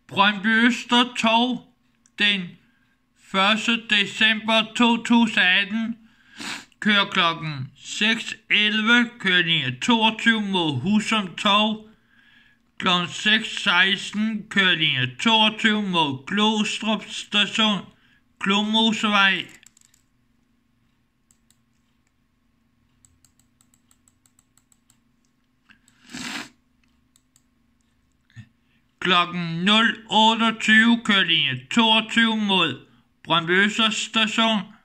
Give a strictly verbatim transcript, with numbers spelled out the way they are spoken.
Brøndby Østertog den første december to tusind og atten kører klokken seks elleve, kører linje toogtyve mod Husum Torv. Klokken seks seksten kører linje toogtyve mod Glostrup Station, Klomosevej. Klokken nul otteogtyve kører linje toogtyve mod Brøndby Øster Station.